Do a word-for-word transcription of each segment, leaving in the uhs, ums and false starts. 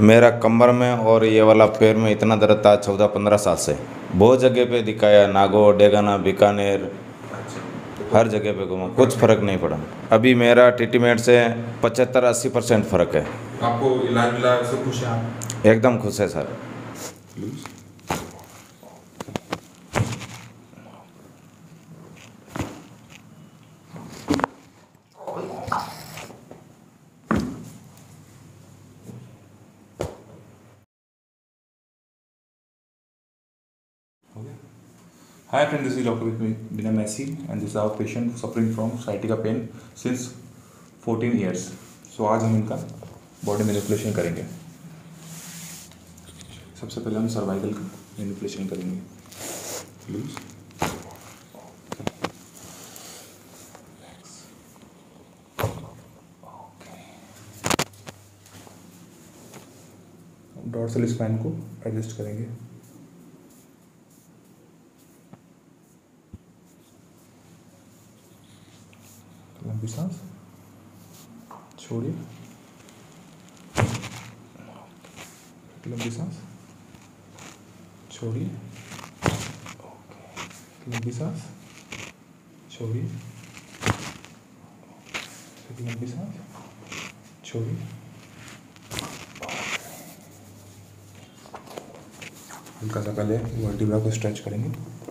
मेरा कमर में और ये वाला पैर में इतना दर्द था चौदह पंद्रह साल से। बहुत जगह पे दिखाया, नागौर, डेगाना, बीकानेर, हर जगह पे घूमा, कुछ फ़र्क नहीं पड़ा। अभी मेरा ट्रीटमेंट से पचहत्तर अस्सी परसेंट फ़र्क है। आपको इलाज मिला से खुश हैं आप? एकदम खुश है sir. Please Hi friend, this is Doctor Bina Messi and this is our patient suffering from sciatica pain since fourteen years. So आज हम इनका बॉडी मैनिपुलेशन करेंगे। सबसे पहले हम सर्वाइकल का मैनिपुलेशन करेंगे। प्लीज डॉर्सल स्पाइन को एडजस्ट करेंगे। लंबी सांस छोड़िए, लंबी सांस छोड़िए, लंबी सांस छोड़िए, लंबी सांस छोड़िए। हल्का सा पहले वर्टिब्रा को स्ट्रेच करेंगे।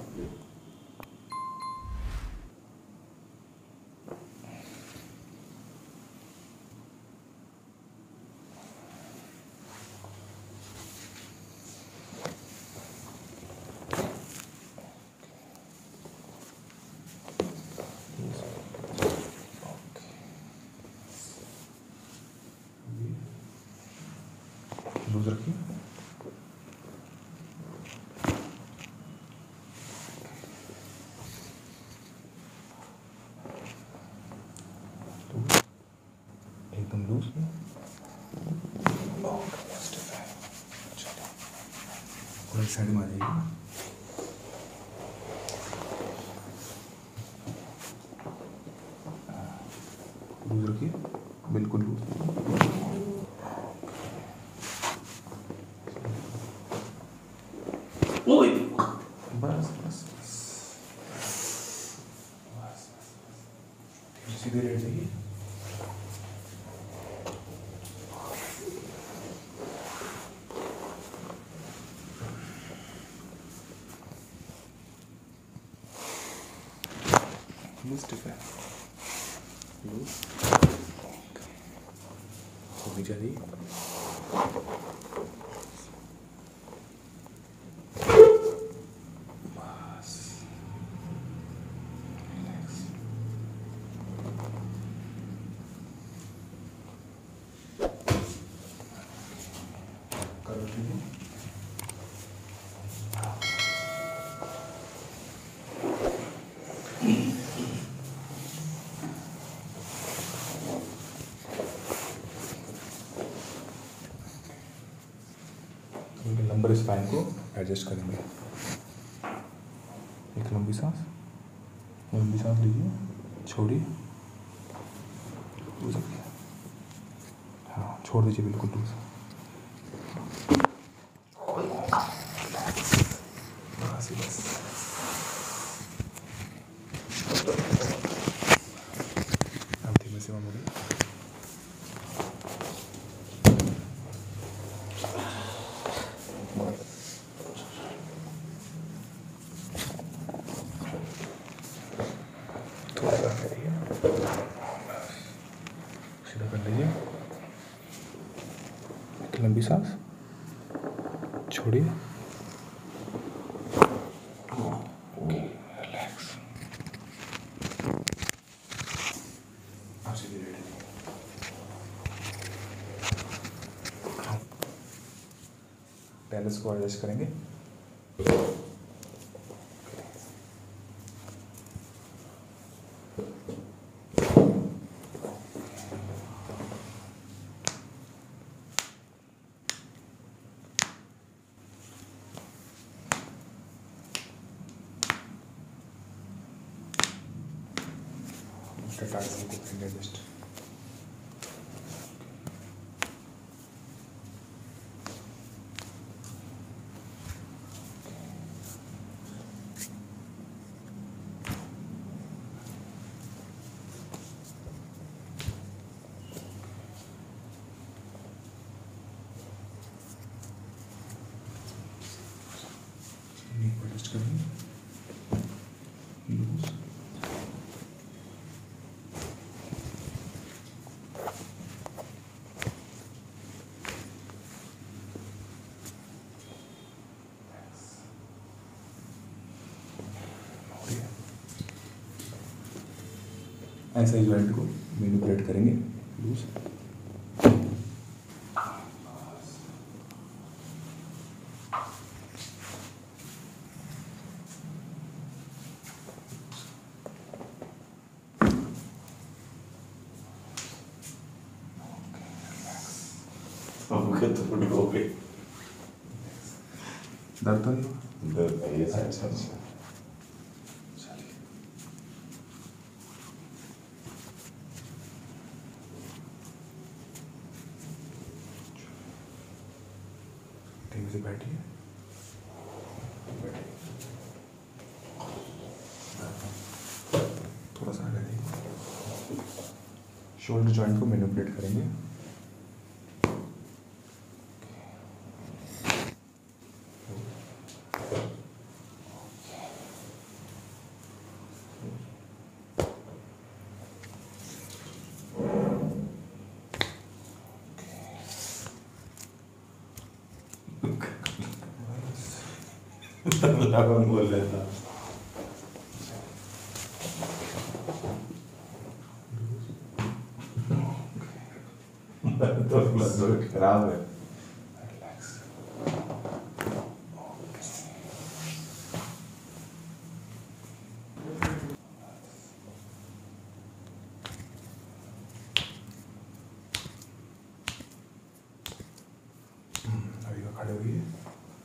लूज रखिए। एकदम लूज में थोड़ा साइड में आ जाइए। लूज रखिए, बिल्कुल लूज। बस बस बस सीधे लेट जाइए। स्टिफ है, लूज। अभी जाइए। लंबर स्पाइन को एडजस्ट करेंगे। एक लंबी सांस, लंबी सांस लीजिए, छोड़िए, लूज रखिए। हाँ, छोड़ दीजिए बिल्कुल लूज। बस बस अब धीमे से मुड़िए। थोड़ा सा करिए, सीधा कर लीजिए। एक लंबी सांस, छोड़िए, रिलैक्स। आप सीधे लेट जाइए। टेनिस को एडजस्ट करेंगे। टाइट को एडजस्ट। ऐसा ही जॉइंट को मैनिपुलेट करेंगे लूज। दर्द तो नहीं हुआ? दर्द है ये साइड अच्छा से। अच्छा चलिए ठीक से बैठिए बैठिए थोड़ा सा आगे देखिए। शोल्डर जॉइंट को मैनिपुलेट करेंगे। कौन बोल रहा था? तो ब्लड खराब है। रिलैक्स। अभी वो खड़े हुई है।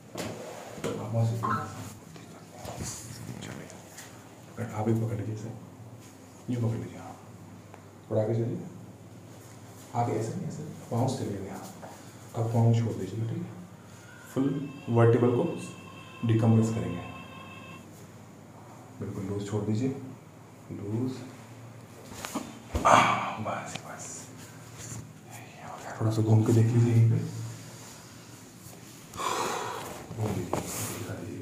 आप भी पकड़ लीजिए सर, यूँ पकड़ लीजिए। हाँ थोड़ा आगे चलिए, आगे ऐसे नहीं ऐसे पाँव से लेंगे। हाँ अब पाँव छोड़ दीजिए, ठीक है। फुल वर्टिबल को डिकम्प्रेस करेंगे। बिल्कुल लूज छोड़ दीजिए, लूज। बस बस थोड़ा सा घूम के देख लीजिए यहीं पे, घूम लीजिए दिखा दीजिए।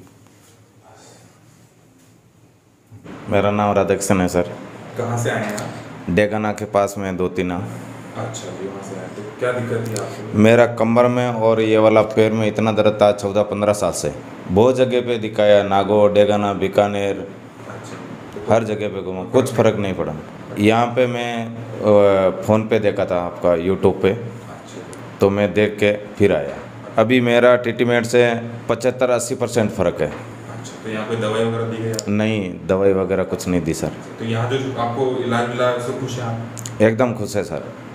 मेरा नाम राधाकृष्ण है सर। कहाँ से आए हैं आप? डेगाना के पास में दो तीन। अच्छा जी, वहाँ से आए। तो क्या दिक्कत थी आपको? मेरा कमर में और ये वाला पैर में इतना दर्द था चौदह पंद्रह साल से। बहुत जगह पे दिखाया, नागौर, डेगाना, बीकानेर, अच्छा हर जगह पे घूमा, कुछ फ़र्क नहीं पड़ा। यहाँ पे मैं अ, फ़ोन पे देखा था आपका यूट्यूब पे, अच्छा तो मैं देख के फिर आया। अभी मेरा ट्रीटमेंट से पचहत्तर अस्सी परसेंट फ़र्क है। अच्छा। तो यहाँ पे दवाई वगैरह दी गई आपको? नहीं, दवाई वगैरह कुछ नहीं दी सर। तो यहाँ जो जो आपको इलाज मिला है उससे खुश हैं आप? एकदम खुश है सर।